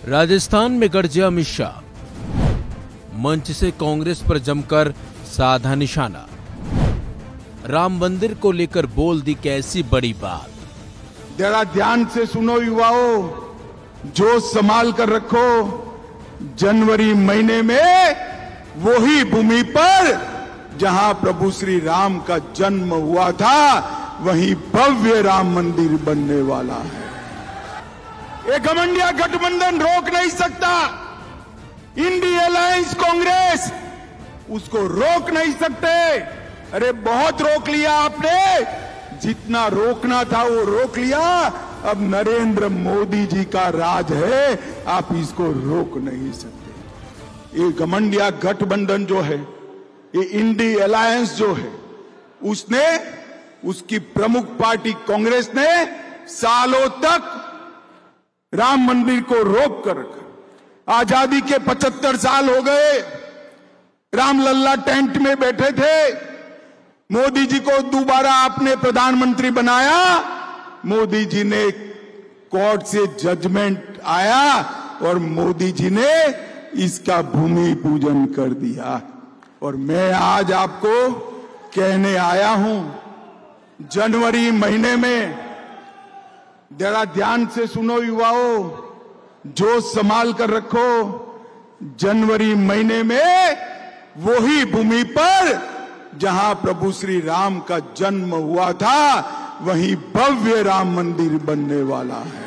राजस्थान में गरजे अमित शाह, मंच से कांग्रेस पर जमकर साधा निशाना। राम मंदिर को लेकर बोल दी कैसी बड़ी बात। जरा ध्यान से सुनो युवाओं, जोश संभाल कर रखो। जनवरी महीने में वही भूमि पर जहां प्रभु श्री राम का जन्म हुआ था, वहीं भव्य राम मंदिर बनने वाला है। ये घमंडिया गठबंधन रोक नहीं सकता। इंडिया अलायंस कांग्रेस उसको रोक नहीं सकते। अरे बहुत रोक लिया आपने, जितना रोकना था वो रोक लिया। अब नरेंद्र मोदी जी का राज है, आप इसको रोक नहीं सकते। ये घमंडिया गठबंधन जो है, ये इंडिया अलायंस जो है, उसने, उसकी प्रमुख पार्टी कांग्रेस ने सालों तक राम मंदिर को रोक कर रखा। आजादी के 75 साल हो गए, रामलल्ला टेंट में बैठे थे। मोदी जी को दोबारा आपने प्रधानमंत्री बनाया। मोदी जी ने कोर्ट से जजमेंट आया और मोदी जी ने इसका भूमि पूजन कर दिया। और मैं आज आपको कहने आया हूं, जनवरी महीने में, जरा ध्यान से सुनो युवाओं, जोश संभाल कर रखो। जनवरी महीने में वही भूमि पर जहां प्रभु श्री राम का जन्म हुआ था, वहीं भव्य राम मंदिर बनने वाला है।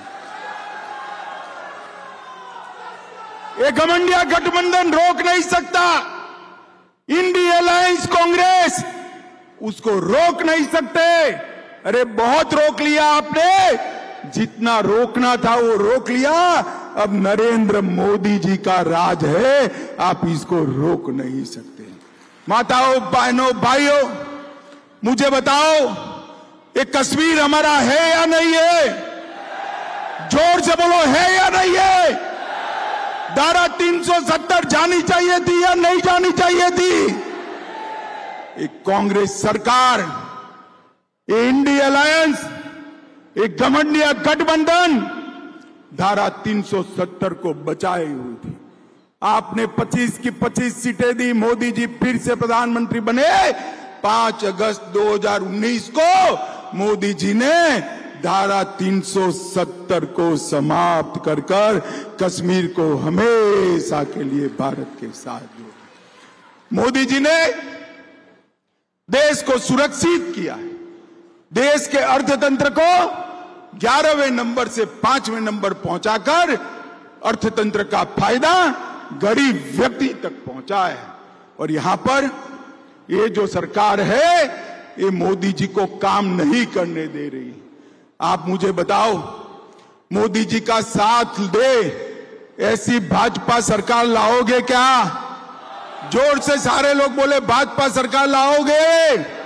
ये घमंडिया गठबंधन रोक नहीं सकता। इंडिया अलायंस कांग्रेस उसको रोक नहीं सकते। अरे बहुत रोक लिया आपने, जितना रोकना था वो रोक लिया। अब नरेंद्र मोदी जी का राज है, आप इसको रोक नहीं सकते। माताओं, बहनों, भाइयों, मुझे बताओ, ये कश्मीर हमारा है या नहीं है? जोर से बोलो, है या नहीं है? धारा 370 जानी चाहिए थी या नहीं जानी चाहिए थी? एक कांग्रेस सरकार, ये इंडिया अलायंस, एक घमंडिया गठबंधन धारा 370 को बचाए हुई थी। आपने 25 की 25 सीटें दी, मोदी जी फिर से प्रधानमंत्री बने। 5 अगस्त 2019 को मोदी जी ने धारा 370 को समाप्त कर कर कश्मीर को हमेशा के लिए भारत के साथ जोड़ा। मोदी जी ने देश को सुरक्षित किया है। देश के अर्थतंत्र को 11वें नंबर से 5वें नंबर पहुंचाकर अर्थतंत्र का फायदा गरीब व्यक्ति तक पहुंचा है। और यहां पर ये जो सरकार है, ये मोदी जी को काम नहीं करने दे रही। आप मुझे बताओ, मोदी जी का साथ दे ऐसी भाजपा सरकार लाओगे क्या? जोर से सारे लोग बोले, भाजपा सरकार लाओगे?